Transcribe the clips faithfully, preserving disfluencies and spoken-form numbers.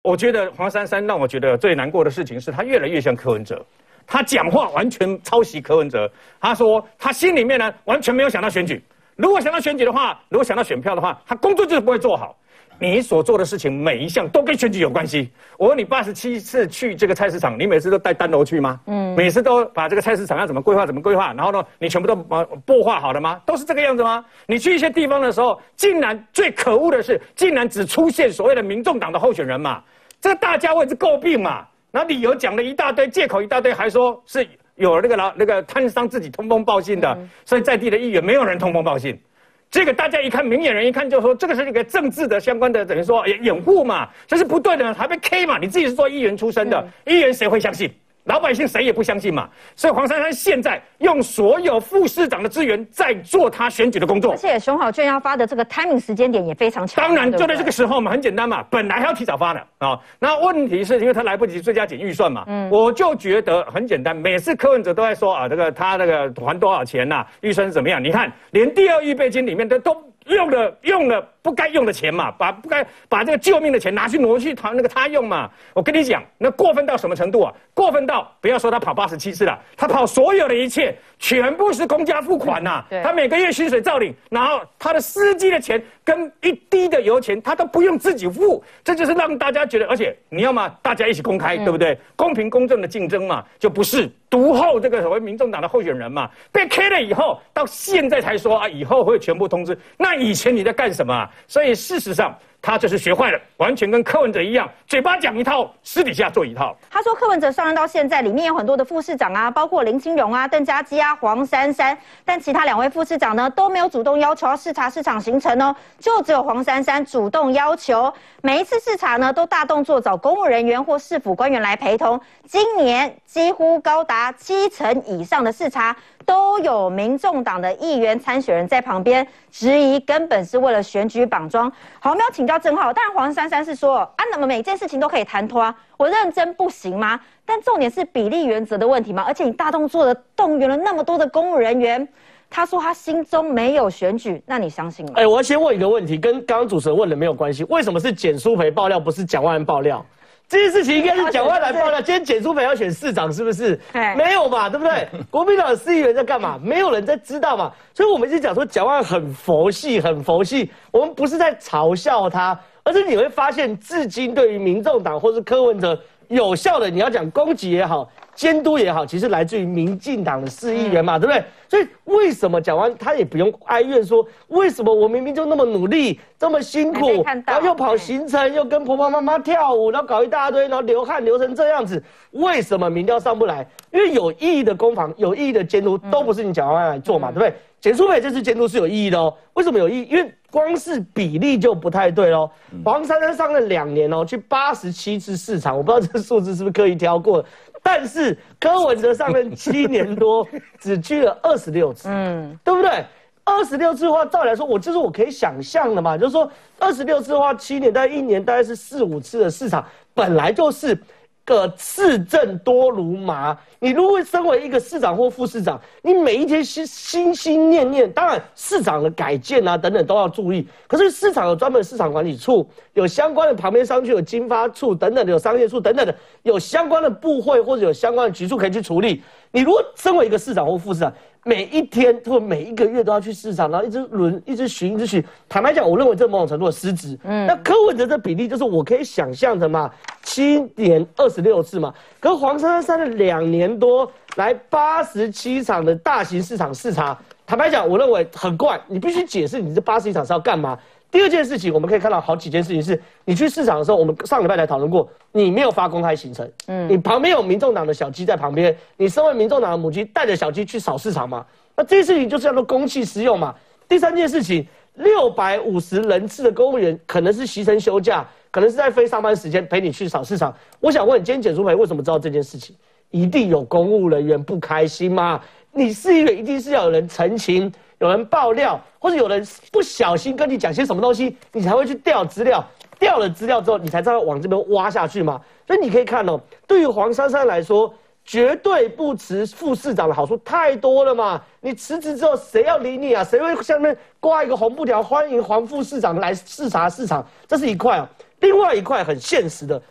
我觉得黄珊珊让我觉得最难过的事情是，她越来越像柯文哲。他讲话完全抄袭柯文哲。他说他心里面呢完全没有想到选举。如果想到选举的话，如果想到选票的话，他工作就是不会做好。你所做的事情每一项都跟选举有关系。我问你，八十七次去这个菜市场，你每次都带单楼去吗？嗯，每次都把这个菜市场要怎么规划怎么规划，然后呢，你全部都呃擘画好了吗？都是这个样子吗？你去一些地方的时候，竟然最可恶的是，竟然只出现所谓的民众党的候选人嘛，这个大家为之诟病嘛。然后理由讲了一大堆，借口一大堆，还说是有那个老那个摊商自己通风报信的，嗯、所以在地的议员没有人通风报信。这个大家一看，明眼人一看就说这个是一个政治的相关的，等于说掩护嘛，这是不对的，还被 K 嘛？你自己是做议员出身的，嗯、议员谁会相信？老百姓谁也不相信嘛，所以黄珊珊现在用所有副市长的资源在做他选举的工作， 而且熊好券要发的这个 timing 时间点也非常巧。 当然就在这个时候嘛，很简单嘛，本来还要提早发的啊、哦。那问题是因为他来不及追加减预算嘛，嗯，我就觉得很简单，每次柯文哲都在说啊，这个他那个还多少钱呐、啊，预算是怎么样？你看，连第二预备金里面的都用了用了不该用的钱嘛，把不该把这个救命的钱拿去挪去他那个他用嘛。我跟你讲，那过分到什么程度啊？过分到不要说他跑八十七次了，他跑所有的一切全部是公家付款呐、啊，他每个月薪水照领，然后他的司机的钱跟一滴的油钱他都不用自己付，这就是让大家觉得，而且你要嘛大家一起公开，嗯、对不对？公平公正的竞争嘛，就不是独后这个所谓民众党的候选人嘛，被 K 了以后，到现在才说啊，以后会全部通知。那以前你在干什么啊？所以事实上，他就是学坏了，完全跟柯文哲一样，嘴巴讲一套，私底下做一套。 他说柯文哲上任到现在，里面有很多的副市长啊，包括林清荣啊、邓家基啊、黄珊珊，但其他两位副市长呢都没有主动要求要视察市场行程哦，就只有黄珊珊主动要求。每一次视察呢，都大动作找公务人员或市府官员来陪同。今年几乎高达七成以上的视察都有民众党的议员参选人在旁边质疑，根本是为了选举绑桩。好，我们要请教正皓，当然黄珊珊是说啊，那么每件事情都可以谈脱啊，我认真不行吗？但重点是比例原则的问题嘛，而且你大动作的动员了那么多的公务人员。他说他心中没有选举，那你相信吗？ 哎、欸，我要先问一个问题，跟刚刚主持人问的没有关系。为什么是简舒培爆料，不是蒋万安爆料？这件事情应该是蒋万安爆料。今天简舒培要选市长，是不是？没有嘛，对不对？国民党的市议员在干嘛？没有人在知道嘛。所以我们一直讲说蒋万安很佛系，很佛系。我们不是在嘲笑他，而是你会发现，至今对于民众党或是柯文哲有效的，你要讲攻击也好。监督也好，其实来自于民进党的市议员嘛，嗯、对不对？所以为什么蒋万安他也不用哀怨说，为什么我明明就那么努力，这么辛苦，然后又跑行程，又跟婆婆妈妈跳舞，然后搞一大堆，然后流汗流成这样子，为什么民调上不来？因为有意义的攻防，有意义的监督，都不是你蒋万安来做嘛，嗯、对不对？简舒培这次监督是有意义的哦。为什么有意义？因为光是比例就不太对哦。嗯、黄珊珊上任两年哦，去八十七次市场，我不知道这个数字是不是刻意挑过。但是柯文哲上任七年多，只去了二十六次，嗯，对不对？二十六次的话，照理来说，我就是我可以想象的嘛，就是说二十六次的话，七年大概一年大概是四五次的市场，本来就是个市政多如麻。你如果身为一个市长或副市长，你每一天心心心念念，当然市场的改建啊等等都要注意。可是市场有专门市场管理处，有相关的旁边商区有经发处等等的，有商业处等等的，有相关的部会或者有相关的局处可以去处理。你如果身为一个市长或副市长，每一天或每一个月都要去市场，然后一直轮、一直巡、一直巡。坦白讲，我认为这某种程度的失职。嗯，那柯文哲的比例就是我可以想象的嘛，七年二十六次嘛。可是黄珊珊的两年多来八十七场的大型市场视察，坦白讲，我认为很怪。你必须解释你这八十七场是要干嘛。第二件事情，我们可以看到好几件事情是，你去市场的时候，我们上礼拜才讨论过，你没有发公开行程，嗯，你旁边有民众党的小鸡在旁边，你身为民众党的母鸡，带着小鸡去扫市场嘛，那这些事情就是叫做公器私用嘛。第三件事情，六百五十人次的公务员可能是牺牲休假，可能是在非上班时间陪你去扫市场。我想问，今天简舒培为什么知道这件事情？一定有公务人员不开心吗？你市议员一定是要有人澄清。有人爆料，或者有人不小心跟你讲些什么东西，你才会去调资料。调了资料之后，你才知道往这边挖下去嘛。所以你可以看哦，对于黄珊珊来说，绝对不辞副市长的好处太多了嘛。你辞职之后，谁要理你啊？谁会下面挂一个红布条，欢迎黄副市长来视察市场？这是一块啊。另外一块很现实的，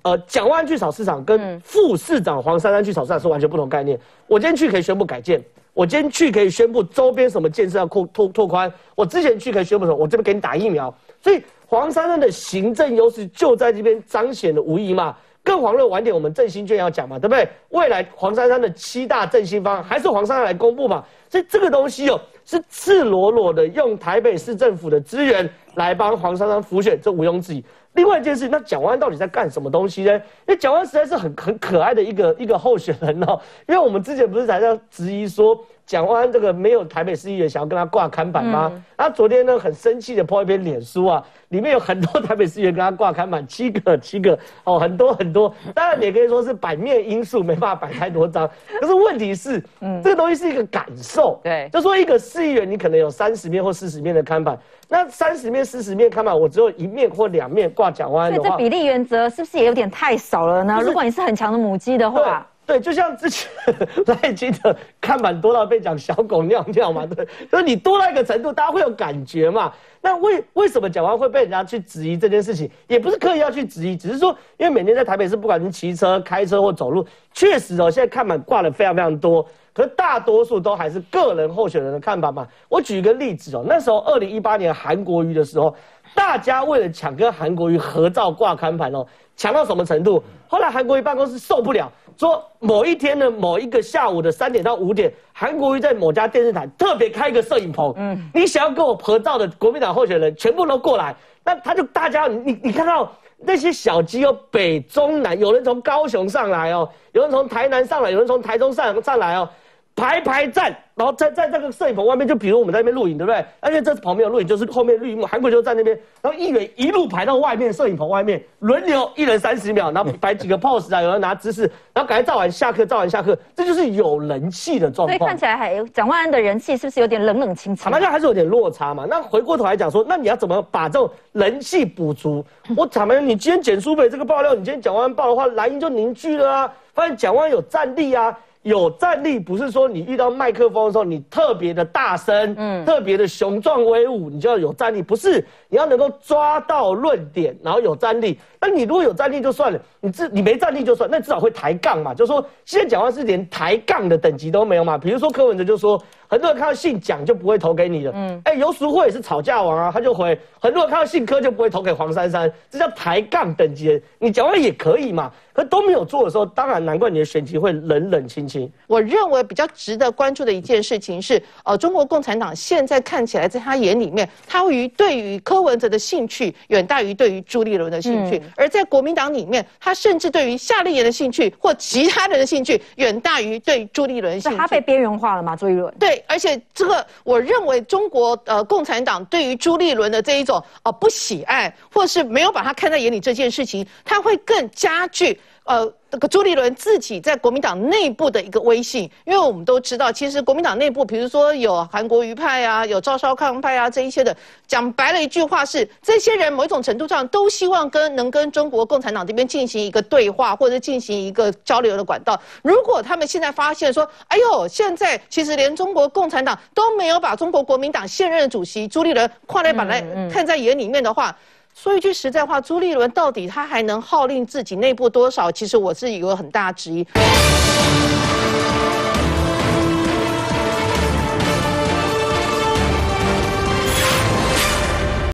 呃，蒋万安去炒市场跟副市长黄珊珊去炒市场是完全不同概念。我今天去可以宣布改建，我今天去可以宣布周边什么建设要扩拓拓宽，我之前去可以宣布什么，我这边给你打疫苗。所以黄珊珊的行政优势就在这边彰显的无疑嘛。更黄热晚点，我们振兴券要讲嘛，对不对？未来黄珊珊的七大振兴方案还是黄珊珊来公布嘛，所以这个东西哦是赤裸裸的用台北市政府的资源来帮黄珊珊辅选，这毋庸置疑。另外一件事，那蒋万安到底在干什么东西呢？因为蒋万安实在是很很可爱的一个一个候选人哦，因为我们之前不是才在质疑说蒋万安这个没有台北市议员想要跟他挂看板吗？嗯、他昨天呢很生气的 po 一篇脸书啊，里面有很多台北市议员跟他挂看板，七个七个哦，很多很多。当然也可以说是版面因素没办法摆太多张，可是问题是，嗯，这个东西是一个感受，对，就说一个市议员你可能有三十面或四十面的看板，那三十面四十面看板我只有一面或两面挂蒋万安的话， 所以这比例原则是不是也有点太少了呢？如果你是很强的母鸡的话。 对，就像之前赖清德看板多到被讲小狗尿尿嘛，对，就是你多到一个程度，大家会有感觉嘛。那为为什么蒋万安会被人家去质疑这件事情？也不是刻意要去质疑，只是说，因为每天在台北市，不管是骑车、开车或走路，确实哦，现在看板挂的非常非常多，可是大多数都还是个人候选人的看板嘛。我举一个例子哦，那时候二零一八年韩国瑜的时候，大家为了抢跟韩国瑜合照挂看板哦，抢到什么程度？后来韩国瑜办公室受不了。说某一天的某一个下午的三点到五点，韩国瑜在某家电视台特别开一个摄影棚，嗯，你想要跟我合照的国民党候选人全部都过来，那他就大家你你看到那些小鸡哦，北中南，有人从高雄上来哦，有人从台南上来，有人从台中上上来哦，排排站，然后在在这个摄影棚外面，就比如我们在那边录影，对不对？而且这旁边有录影，就是后面绿幕，韩国瑜就在那边，然后议员一路排到外面摄影棚外面，轮流一人三十秒，然后摆几个 pose 啊，有人拿姿势，然后赶快照完下课，照完下课，这就是有人气的状况。 所以看起来还蒋万安的人气是不是有点冷冷清清？ 坦白讲还是有点落差嘛。那回过头来讲说，那你要怎么把这种人气补足？我坦白讲，你今天简书培这个爆料，你今天蒋万安爆的话，蓝营就凝聚了啊，发现蒋万安有战力啊。有战力不是说你遇到麦克风的时候你特别的大声，嗯，特别的雄壮威武，你就要有战力，不是你要能够抓到论点，然后有战力。那你如果有战力就算了，你自你没战力就算，那至少会抬杠嘛。就是说现在讲话是连抬杠的等级都没有嘛。比如说柯文哲就说，很多人看到姓蒋就不会投给你了，嗯，哎，游淑慧也是吵架王啊，他就回，很多人看到姓柯就不会投给黄珊珊，这叫抬杠等级。你讲话也可以嘛，可都没有做的时候，当然难怪你的选情会冷冷清清。 我认为比较值得关注的一件事情是，呃，中国共产党现在看起来在他眼里面，他于对于柯文哲的兴趣远大于对于朱立伦的兴趣，嗯、而在国民党里面，他甚至对于夏立言的兴趣或其他人的兴趣远大于对朱立伦的兴趣。 他被边缘化了吗？朱立伦？ 对，而且这个我认为中国呃共产党对于朱立伦的这一种呃不喜爱，或是没有把他看在眼里这件事情，他会更加剧。呃，这个朱立伦自己在国民党内部的一个威信，因为我们都知道，其实国民党内部，比如说有韩国瑜派啊，有赵少康派啊，这一些的，讲白了一句话是，这些人某一种程度上都希望跟能跟中国共产党这边进行一个对话，或者进行一个交流的管道。如果他们现在发现说，哎呦，现在其实连中国共产党都没有把中国国民党现任的主席朱立伦跨来把来看在眼里面的话。说一句实在话，朱立伦到底他还能号令自己内部多少？其实我是有很大质疑。